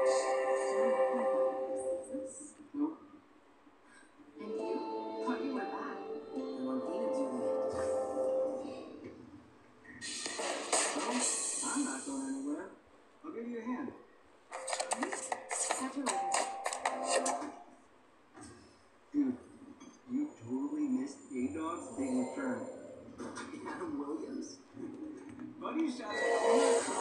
Nope. And you? Thought you were back. And I'm gonna do it. Well, I'm not going anywhere. I'll give you a hand. Catch you later. Dude, you totally missed A-Dog's big return. Adam Williams. Buddy shot a corner.